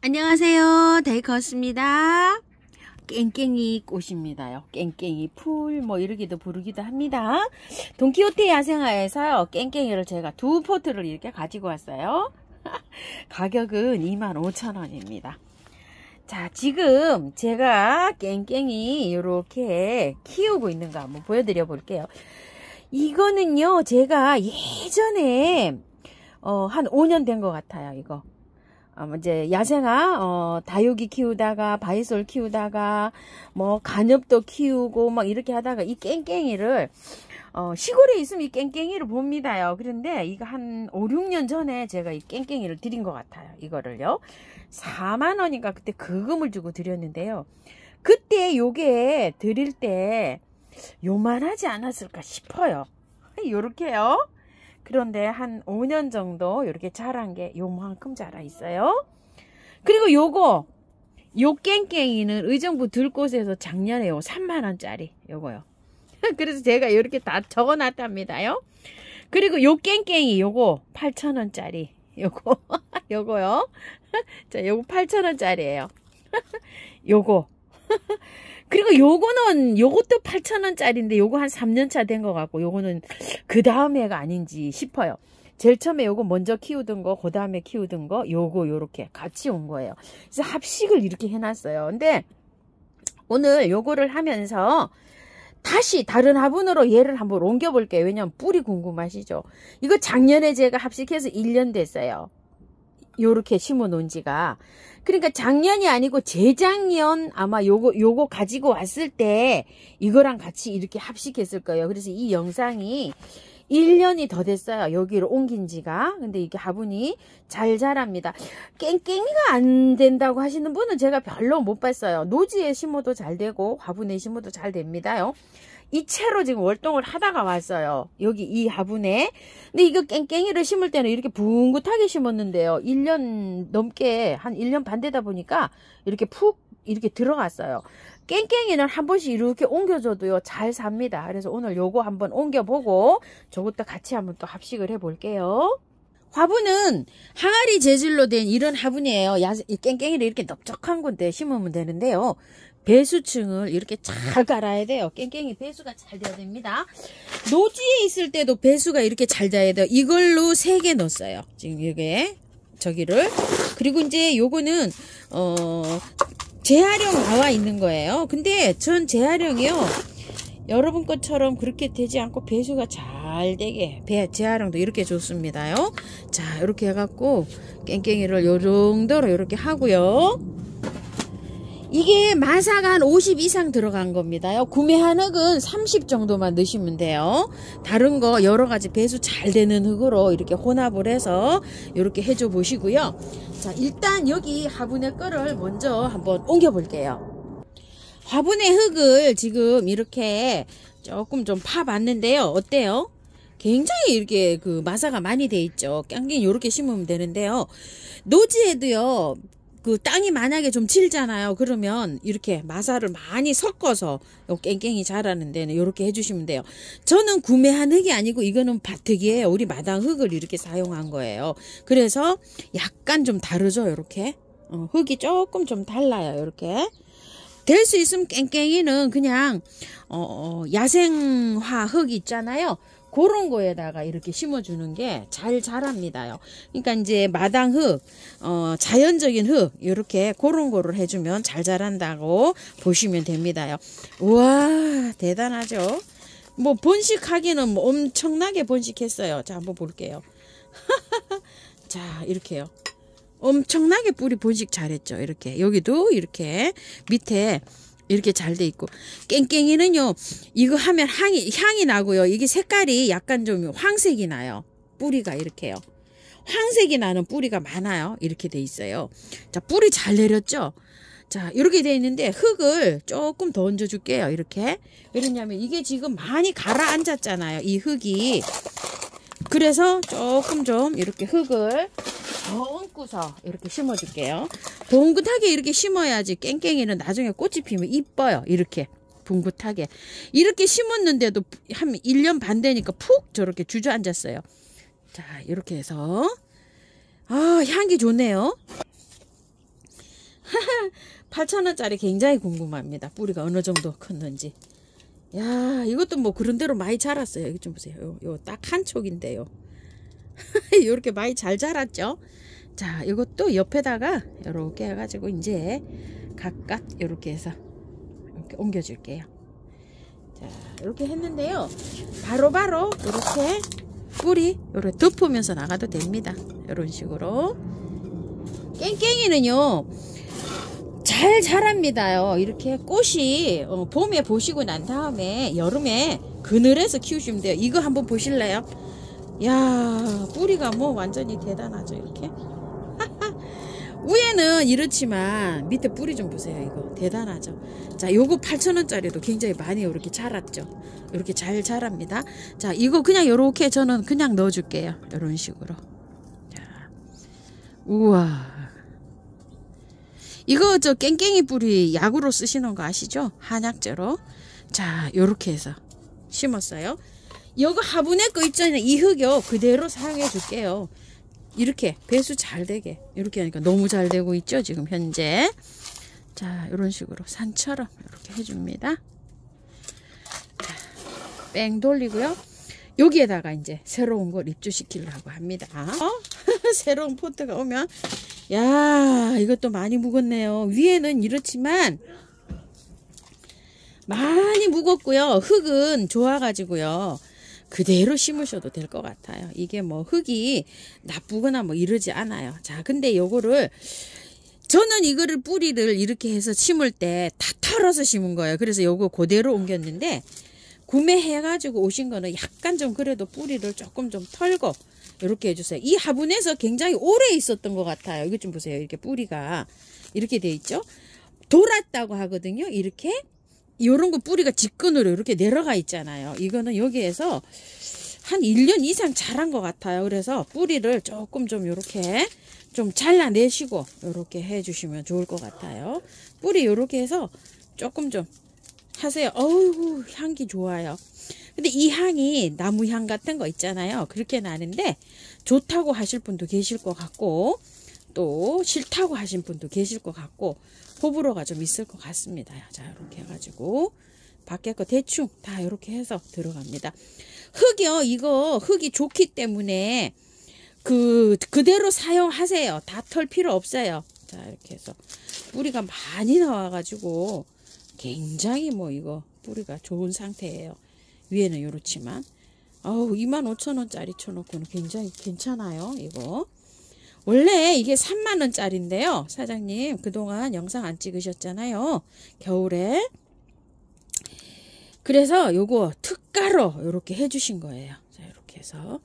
안녕하세요. 데이커스입니다. 깽깽이 꽃입니다요. 깽깽이 풀 뭐 이러기도 부르기도 합니다. 돈키호테 야생화에서요. 깽깽이를 제가 2포트를 이렇게 가지고 왔어요. 가격은 25,000원입니다. 자, 지금 제가 깽깽이 이렇게 키우고 있는 거 한번 보여드려 볼게요. 이거는요, 제가 예전에 한 5년 된 것 같아요. 이거 이제 야생화 다육이 키우다가 바이솔 키우다가 뭐 간엽도 키우고 막 이렇게 하다가 이 깽깽이를 시골에 있으면 이 깽깽이를 봅니다요. 그런데 이거 한 5, 6년 전에 제가 이 깽깽이를 드린 것 같아요. 이거를요 4만원인가 그때 거금을 주고 드렸는데요. 그때 요게 드릴 때 요만하지 않았을까 싶어요. 요렇게요. 그런데 한 5년 정도 이렇게 자란 게 요만큼 자라 있어요. 그리고 요 깽깽이는 의정부 들꽃에서 작년에 3만원짜리 요거요. 그래서 제가 이렇게 다 적어 놨답니다요. 그리고 요 깽깽이 요거 8,000원짜리 요거요. 자, 요거 8,000원짜리예요. 요거. 그리고 요것도 8,000원짜리인데 요거 한 3년차 된 것 같고 요거는 그 다음 해가 아닌지 싶어요. 제일 처음에 요거 먼저 키우던 거 그 다음에 키우던 거 요거 요렇게 같이 온 거예요. 그래서 합식을 이렇게 해놨어요. 근데 오늘 요거를 하면서 다시 다른 화분으로 얘를 한번 옮겨 볼게요. 왜냐면 뿌리 궁금하시죠? 이거 작년에 제가 합식해서 1년 됐어요. 요렇게 심어 놓은 지가. 그러니까 작년이 아니고 재작년 아마 요거 가지고 왔을 때 이거랑 같이 이렇게 합식했을 거예요. 그래서 이 영상이 1년이 더 됐어요. 여기로 옮긴 지가. 근데 이게 화분이 잘 자랍니다. 깽깽이가 안 된다고 하시는 분은 제가 별로 못 봤어요. 노지에 심어도 잘 되고 화분에 심어도 잘 됩니다요. 이 채로 지금 월동을 하다가 왔어요. 여기 이 화분에. 근데 이거 깽깽이를 심을 때는 이렇게 붕긋하게 심었는데요. 1년 넘게 한 1년 반 되다 보니까 이렇게 푹 이렇게 들어갔어요. 깽깽이는 한 번씩 이렇게 옮겨줘도요 잘 삽니다. 그래서 오늘 요거 한번 옮겨보고 저것도 같이 한번 또 합식을 해볼게요. 화분은 항아리 재질로 된 이런 화분이에요. 깽깽이를 이렇게 넓적한 건데 심으면 되는데요. 배수층을 이렇게 잘 깔아야 돼요. 깽깽이 배수가 잘 돼야 됩니다. 노지에 있을 때도 배수가 이렇게 잘 돼야 돼요. 이걸로 3개 넣었어요. 지금 이게 저기를. 그리고 이제 요거는 재활용 나와 있는 거예요. 근데 전 재활용이요 여러분 것처럼 그렇게 되지 않고 배수가 잘 되게 재활용도 이렇게 좋습니다요. 자, 이렇게 해갖고 깽깽이를 요 정도로 이렇게 하고요. 이게 마사가 한 50 이상 들어간 겁니다요. 구매한 흙은 30 정도만 넣으시면 돼요. 다른 거 여러 가지 배수 잘 되는 흙으로 이렇게 혼합을 해서 이렇게 해줘 보시고요. 자, 일단 여기 화분의 거를 먼저 한번 옮겨 볼게요. 화분의 흙을 지금 이렇게 조금 좀 파봤는데요. 어때요? 굉장히 이렇게 그 마사가 많이 돼 있죠. 깽깽이 이렇게 심으면 되는데요. 노지에도요. 그 땅이 만약에 좀 질잖아요. 그러면 이렇게 마사를 많이 섞어서 요 깽깽이 자라는 데는 이렇게 해주시면 돼요. 저는 구매한 흙이 아니고 이거는 밭흙이에요. 우리 마당 흙을 이렇게 사용한 거예요. 그래서 약간 좀 다르죠. 이렇게 흙이 조금 좀 달라요. 이렇게 될 수 있으면 깽깽이는 그냥 야생화 흙 있잖아요. 그런 거에다가 이렇게 심어주는 게 잘 자랍니다요. 그러니까 이제 마당 흙, 자연적인 흙, 이렇게 그런 거를 해주면 잘 자란다고 보시면 됩니다요. 우와, 대단하죠? 뭐, 번식하기는 뭐 엄청나게 번식했어요. 자, 한번 볼게요. 자, 이렇게요. 엄청나게 뿌리 번식 잘했죠. 이렇게. 여기도 이렇게 밑에 이렇게 잘 돼 있고 깽깽이는요 이거 하면 향이 나고요. 이게 색깔이 약간 좀 황색이 나요. 뿌리가 이렇게요. 황색이 나는 뿌리가 많아요. 이렇게 돼 있어요. 자, 뿌리 잘 내렸죠. 자, 이렇게 돼 있는데 흙을 조금 더 얹어 줄게요. 이렇게. 왜냐면 이게 지금 많이 가라앉았잖아요. 이 흙이. 그래서 조금 좀 이렇게 흙을 더 얹고서 이렇게 심어 줄게요. 봉긋하게 이렇게 심어야지 깽깽이는 나중에 꽃이 피면 이뻐요. 이렇게 봉긋하게 이렇게 심었는데도 한 1년 반 되니까 푹 저렇게 주저앉았어요. 자, 이렇게 해서 향기 좋네요. 8,000원짜리 굉장히 궁금합니다. 뿌리가 어느 정도 컸는지. 야, 이것도 뭐 그런 대로 많이 자랐어요. 여기 좀 보세요. 요 딱 한 촉인데요. 이렇게 많이 잘 자랐죠? 자, 이것도 옆에다가 이렇게 해가지고 이제 각각 이렇게 해서 이렇게 옮겨줄게요. 자, 이렇게 했는데요. 바로바로 이렇게 뿌리 이렇게 덮으면서 나가도 됩니다. 이런 식으로. 깽깽이는요 잘 자랍니다요. 이렇게 꽃이 봄에 보시고 난 다음에 여름에 그늘에서 키우시면 돼요. 이거 한번 보실래요? 야, 뿌리가 뭐 완전히 대단하죠. 이렇게 위에는 이렇지만 밑에 뿌리 좀 보세요. 이거 대단하죠. 자, 요거 8,000원짜리도 굉장히 많이 이렇게 자랐죠. 이렇게 잘 자랍니다. 자, 이거 그냥 요렇게 저는 그냥 넣어줄게요. 이런 식으로. 자, 우와, 이거 저 깽깽이 뿌리 약으로 쓰시는 거 아시죠? 한약재로. 자, 요렇게 해서 심었어요. 요거 화분에 거 있잖아요. 이 흙요 그대로 사용해 줄게요. 이렇게 배수 잘 되게 이렇게 하니까 너무 잘 되고 있죠, 지금 현재. 자, 이런 식으로 산처럼 이렇게 해줍니다. 자, 뺑 돌리고요. 여기에다가 이제 새로운 걸 입주시키려고 합니다. 새로운 포트가 오면, 야, 이것도 많이 묵었네요. 위에는 이렇지만 많이 묵었고요. 흙은 좋아가지고요. 그대로 심으셔도 될 것 같아요. 이게 뭐 흙이 나쁘거나 뭐 이러지 않아요. 자, 근데 요거를 저는 이거를 뿌리를 이렇게 해서 심을 때 다 털어서 심은 거예요. 그래서 요거 그대로 옮겼는데, 구매해가지고 오신 거는 약간 좀 그래도 뿌리를 조금 좀 털고 이렇게 해주세요. 이 화분에서 굉장히 오래 있었던 것 같아요. 이거 좀 보세요. 이렇게 뿌리가 이렇게 돼 있죠. 돌았다고 하거든요. 이렇게 요런 거 뿌리가 직근으로 이렇게 내려가 있잖아요. 이거는 여기에서 한 1년 이상 자란 것 같아요. 그래서 뿌리를 조금 좀 이렇게 좀 잘라내시고 이렇게 해주시면 좋을 것 같아요. 뿌리 이렇게 해서 조금 좀 하세요. 어우, 향기 좋아요. 근데 이 향이 나무 향 같은 거 있잖아요. 그렇게 나는데 좋다고 하실 분도 계실 것 같고 또 싫다고 하신 분도 계실 것 같고 호불호가 좀 있을 것 같습니다. 자, 이렇게 해가지고 밖에 거 대충 다 이렇게 해서 들어갑니다. 흙이요, 이거 흙이 좋기 때문에 그대로 사용하세요. 다 털 필요 없어요. 자, 이렇게 해서 뿌리가 많이 나와가지고 굉장히 뭐 이거 뿌리가 좋은 상태예요. 위에는 이렇지만 25,000원짜리 쳐놓고는 굉장히 괜찮아요. 이거 원래 이게 30,000원짜리인데요. 사장님 그동안 영상 안 찍으셨잖아요. 겨울에. 그래서 요거 특가로 이렇게 해주신 거예요. 자, 이렇게 해서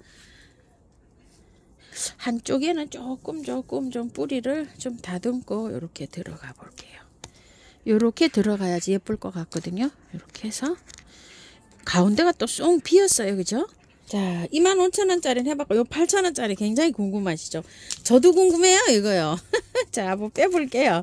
한쪽에는 조금 좀 뿌리를 좀 다듬고 이렇게 들어가 볼게요. 이렇게 들어가야지 예쁠 것 같거든요. 이렇게 해서 가운데가 또 쏙 비었어요. 그죠? 자, 25,000원짜리는 해봤고 요 8,000원짜리 굉장히 궁금하시죠? 저도 궁금해요. 이거요. 자, 한번 빼볼게요.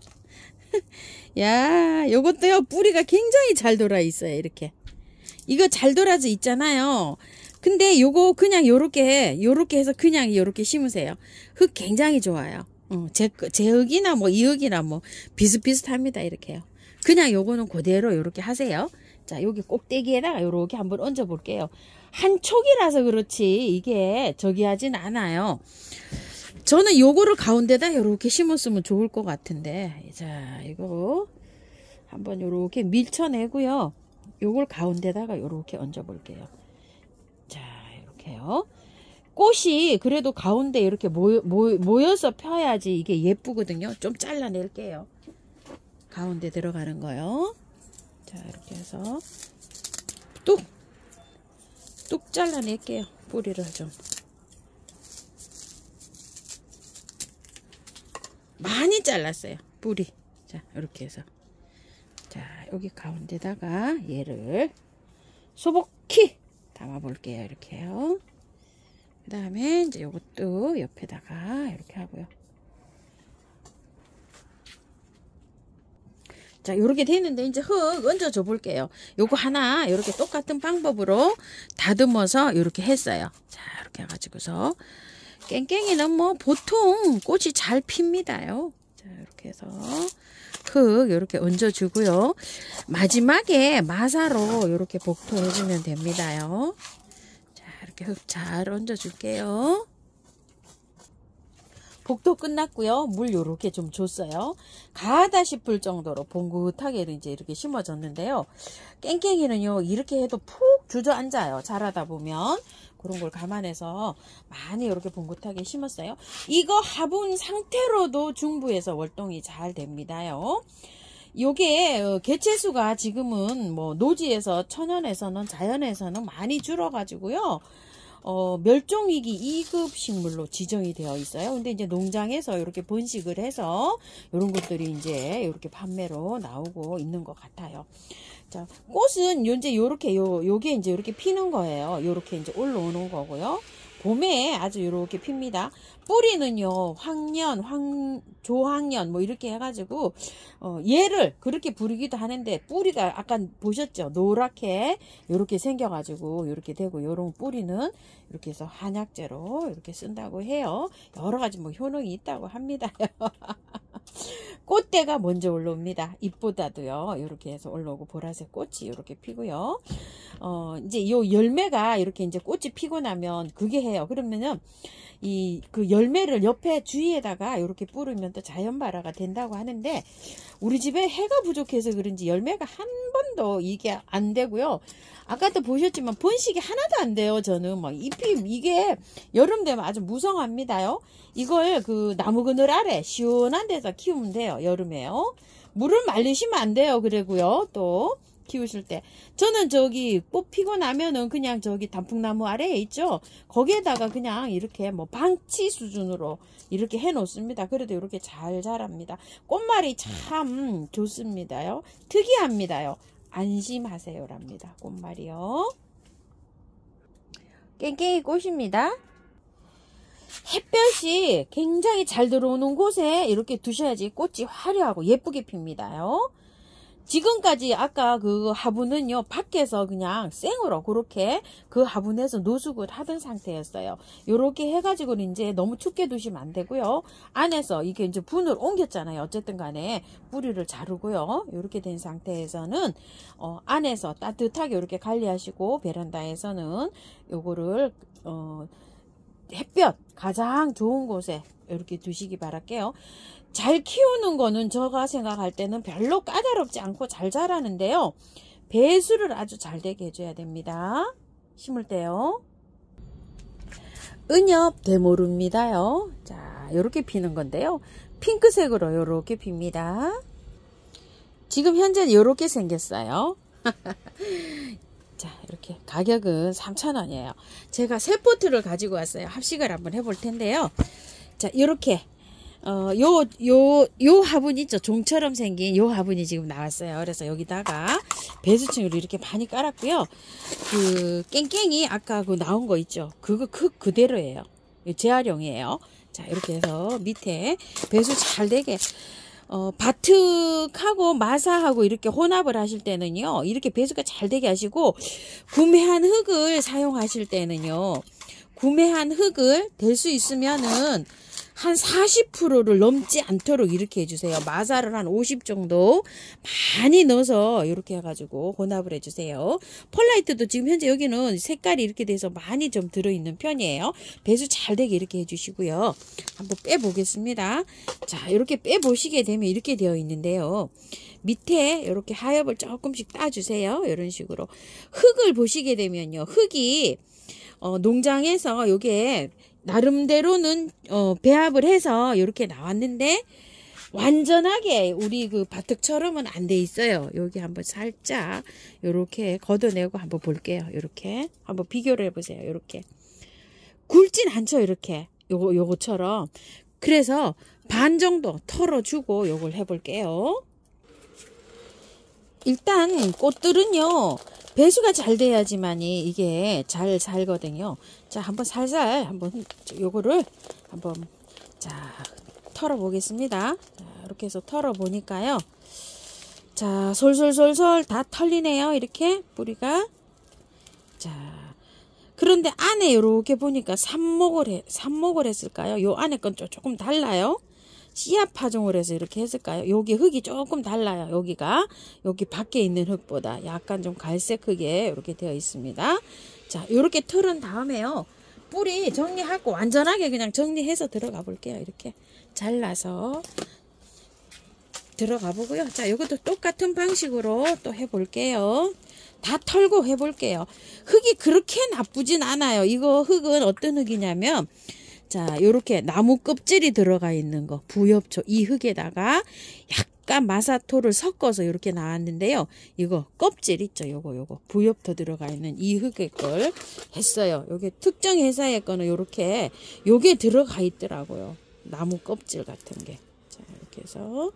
야, 요것도요 뿌리가 굉장히 잘 돌아 있어요. 이렇게 이거 잘 돌아져 있잖아요. 근데 요거 그냥 요렇게 해서 그냥 요렇게 심으세요. 흙 굉장히 좋아요. 제 흙이나 뭐 이 흙이나 뭐 비슷비슷합니다. 이렇게요. 그냥 요거는 그대로 요렇게 하세요. 자, 여기 꼭대기에다가 요렇게 한번 얹어 볼게요. 한 촉이라서 그렇지 이게 저기 하진 않아요. 저는 요거를 가운데다 요렇게 심었으면 좋을 것 같은데, 자, 이거 한번 요렇게 밀쳐내고요. 요걸 가운데다가 요렇게 얹어 볼게요. 자, 이렇게요. 꽃이 그래도 가운데 이렇게 모여서 펴야지 이게 예쁘거든요. 좀 잘라낼게요. 가운데 들어가는 거요. 자, 이렇게 해서 뚝 잘라낼게요. 뿌리를 좀 많이 잘랐어요. 뿌리. 자, 이렇게 해서 자, 여기 가운데다가 얘를 소복히 담아 볼게요. 이렇게요. 그 다음에 이제 요것도 옆에다가 이렇게 하고요. 자, 요렇게 됐는데 이제 흙 얹어줘 볼게요. 요거 하나 이렇게 똑같은 방법으로 다듬어서 이렇게 했어요. 자, 이렇게 해가지고서 깽깽이는 뭐 보통 꽃이 잘 핍니다요. 자, 자, 이렇게 해서 흙 이렇게 얹어주고요. 마지막에 마사로 이렇게 복토해주면 됩니다요. 자, 이렇게 흙 잘 얹어줄게요. 복도 끝났고요. 물 요렇게 좀 줬어요. 가하다 싶을 정도로 봉긋하게 이제 이렇게 심어졌는데요. 깽깽이는요, 이렇게 해도 푹 주저앉아요. 자라다 보면. 그런 걸 감안해서 많이 이렇게 봉긋하게 심었어요. 이거 화분 상태로도 중부에서 월동이 잘 됩니다요. 요게 개체수가 지금은 뭐 노지에서 천연에서는 자연에서는 많이 줄어가지고요. 멸종위기 2급 식물로 지정이 되어 있어요. 근데 이제 농장에서 이렇게 번식을 해서 이런 것들이 이제 이렇게 판매로 나오고 있는 것 같아요. 자, 꽃은 이제 요렇게 요게 이제 이렇게 피는 거예요. 요렇게 이제 올라오는 거고요. 봄에 아주 이렇게 핍니다. 뿌리는요, 황년, 조황년 뭐 이렇게 해가지고 얘를 그렇게 부르기도 하는데, 뿌리가 아까 보셨죠? 노랗게 이렇게 생겨가지고 이렇게 되고, 요런 뿌리는 이렇게 해서 한약재로 이렇게 쓴다고 해요. 여러 가지 뭐 효능이 있다고 합니다. 꽃대가 먼저 올라옵니다. 잎보다도요. 이렇게 해서 올라오고, 보라색 꽃이 이렇게 피고요. 이제 요 열매가 이렇게 이제 꽃이 피고 나면 그게 해요. 그러면은 그 열매를 옆에 주위에다가 이렇게 뿌리면 또 자연 발화가 된다고 하는데, 우리 집에 해가 부족해서 그런지 열매가 한 번도 이게 안 되고요. 아까도 보셨지만 번식이 하나도 안 돼요. 저는 막 잎이 이게 여름 되면 아주 무성합니다요. 이걸 그 나무 그늘 아래 시원한 데서 키우면 돼요. 여름에요. 물을 말리시면 안 돼요. 그래고요. 또 키우실 때 저는 저기 꽃 피고 나면은 그냥 저기 단풍나무 아래에 있죠. 거기에다가 그냥 이렇게 뭐 방치 수준으로 이렇게 해 놓습니다. 그래도 이렇게 잘 자랍니다. 꽃말이 참 좋습니다요. 특이합니다요. 안심하세요랍니다. 꽃말이요. 깽깽이 꽃입니다. 햇볕이 굉장히 잘 들어오는 곳에 이렇게 두셔야지 꽃이 화려하고 예쁘게 핍니다요. 지금까지 아까 그 화분은요, 밖에서 그냥 생으로 그렇게 그 화분에서 노숙을 하던 상태였어요. 요렇게 해가지고 이제 너무 춥게 두시면 안 되고요. 안에서 이게 이제 분을 옮겼잖아요. 어쨌든 간에 뿌리를 자르고요. 요렇게 된 상태에서는 안에서 따뜻하게 이렇게 관리하시고, 베란다에서는 요거를 햇볕 가장 좋은 곳에 이렇게 두시기 바랄게요. 잘 키우는 거는 제가 생각할 때는 별로 까다롭지 않고 잘 자라는데요. 배수를 아주 잘 되게 해줘야 됩니다. 심을 때요. 은엽 대모루입니다요. 자, 요렇게 피는 건데요. 핑크색으로 요렇게 핍니다. 지금 현재 요렇게 생겼어요. 자, 이렇게 가격은 3,000원이에요. 제가 새 포트를 가지고 왔어요. 합식을 한번 해볼 텐데요. 자, 요렇게 요 화분 있죠? 종처럼 생긴 요 화분이 지금 나왔어요. 그래서 여기다가 배수층으로 이렇게 많이 깔았고요. 그 깽깽이 아까 그 나온 거 있죠? 그거 그대로예요. 재활용이에요. 자, 이렇게 해서 밑에 배수 잘 되게 바특하고 마사하고 이렇게 혼합을 하실 때는요, 이렇게 배수가 잘 되게 하시고, 구매한 흙을 사용하실 때는요, 구매한 흙을 될 수 있으면은 한 40%를 넘지 않도록 이렇게 해주세요. 마사를 한 50 정도 많이 넣어서 이렇게 해가지고 혼합을 해주세요. 펄라이트도 지금 현재 여기는 색깔이 이렇게 돼서 많이 좀 들어있는 편이에요. 배수 잘 되게 이렇게 해주시고요. 한번 빼보겠습니다. 자, 이렇게 빼보시게 되면 이렇게 되어 있는데요. 밑에 이렇게 하엽을 조금씩 따주세요. 이런 식으로. 흙을 보시게 되면요. 흙이 농장에서 요게 나름대로는 배합을 해서 이렇게 나왔는데, 완전하게 우리 그 바특처럼은 안 돼 있어요. 여기 한번 살짝 이렇게 걷어내고 한번 볼게요. 이렇게 한번 비교를 해보세요. 이렇게 굵진 않죠. 이렇게 요거처럼. 그래서 반 정도 털어주고 요걸 해볼게요. 일단 꽃들은요, 배수가 잘 돼야지만이 이게 잘 살거든요. 자, 한번 살살 한번 요거를 한번 자 털어 보겠습니다. 자, 이렇게 해서 털어 보니까요. 자, 솔솔솔솔 다 털리네요. 이렇게 뿌리가. 자, 그런데 안에 이렇게 보니까 삽목을 했을까요? 요 안에 건 조금 달라요. 씨앗 파종을 해서 이렇게 했을까요? 여기 흙이 조금 달라요. 여기가 여기 밖에 있는 흙보다 약간 좀 갈색 흙에 이렇게 되어 있습니다. 자, 이렇게 털은 다음에요. 뿌리 정리하고 완전하게 그냥 정리해서 들어가 볼게요. 이렇게 잘라서 들어가 보고요. 자, 이것도 똑같은 방식으로 또 해볼게요. 다 털고 해볼게요. 흙이 그렇게 나쁘진 않아요. 이거 흙은 어떤 흙이냐면, 자, 요렇게 나무 껍질이 들어가 있는 거, 부엽초, 이 흙에다가 약간 마사토를 섞어서 이렇게 나왔는데요. 이거 껍질 있죠? 요거 부엽토 들어가 있는 이 흙의 걸 했어요. 요게 특정 회사의 거는 요렇게 요게 들어가 있더라고요. 나무 껍질 같은 게. 자, 이렇게 해서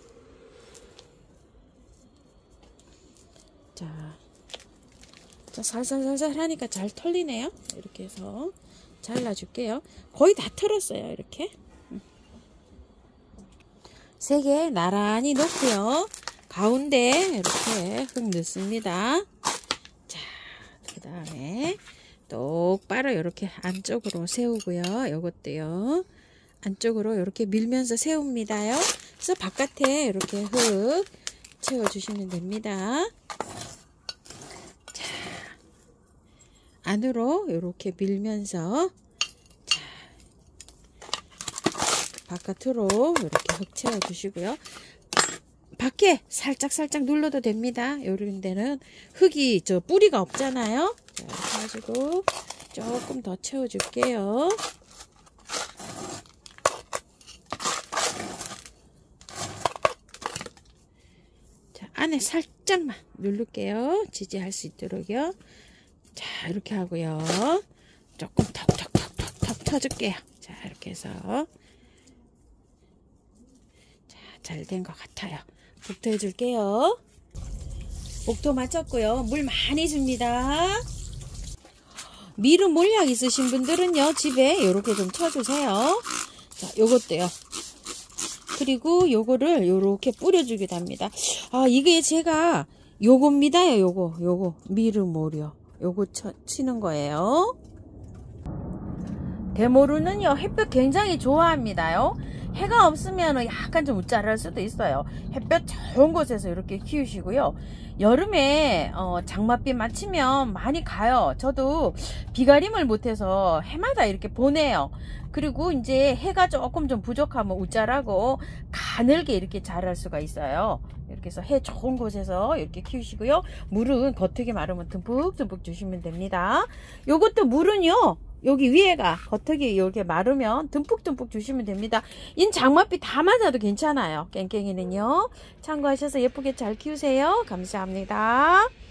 자, 살살살살 하니까 잘 털리네요. 이렇게 해서 잘라줄게요. 거의 다 털었어요. 이렇게 3개 나란히 놓고요. 가운데 이렇게 흙 넣습니다. 자, 그 다음에 똑바로 이렇게 안쪽으로 세우고요. 요것도요. 안쪽으로 이렇게 밀면서 세웁니다요. 그래서 바깥에 이렇게 흙 채워주시면 됩니다. 자, 안으로 이렇게 밀면서 자, 바깥으로 이렇게 흙 채워주시고요. 밖에 살짝 눌러도 됩니다. 요런 데는 흙이 저 뿌리가 없잖아요. 자, 이렇게 가지고 조금 더 채워줄게요. 자, 안에 살짝만 누를게요. 지지할 수 있도록요. 자, 이렇게 하고요. 조금 톡톡톡톡 쳐줄게요. 자, 이렇게 해서 자, 잘 된 것 같아요. 복토 해줄게요. 복토 맞췄고요. 물 많이 줍니다. 미름 몰약 있으신 분들은요, 집에 이렇게 좀 쳐주세요. 자, 요것도요. 그리고 요거를 요렇게 뿌려주기도 합니다. 아, 이게 제가 요겁니다요. 요거 미름 모려 요거 치는 거예요. 대모루는요, 햇볕 굉장히 좋아합니다요. 해가 없으면 약간 좀 우짜할 수도 있어요. 햇볕 좋은 곳에서 이렇게 키우시고요. 여름에 장맛비 맞추면 많이 가요. 저도 비가림을 못해서 해마다 이렇게 보내요. 그리고 이제 해가 조금 좀 부족하면 우짜라고 가늘게 이렇게 자랄 수가 있어요. 이렇게 해서 해 좋은 곳에서 이렇게 키우시고요. 물은 겉흙이 마르면 듬뿍듬뿍 주시면 됩니다. 요것도 물은요, 여기 위에가 겉흙이 이렇게 마르면 듬뿍듬뿍 주시면 됩니다. 인 장맛비 다 맞아도 괜찮아요. 깽깽이는요. 참고하셔서 예쁘게 잘 키우세요. 감사합니다.